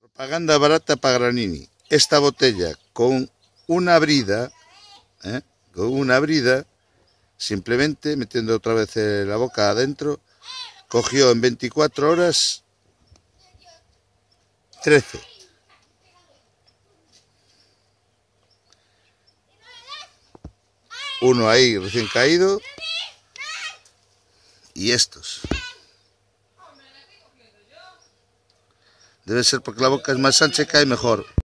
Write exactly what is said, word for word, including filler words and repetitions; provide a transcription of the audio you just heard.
Propaganda barata para Granini. Esta botella con una brida, ¿eh? con una brida, simplemente metiendo otra vez la boca adentro, cogió en veinticuatro horas trece. Uno ahí recién caído y estos. Debe ser porque la boca es más ancha y cae mejor.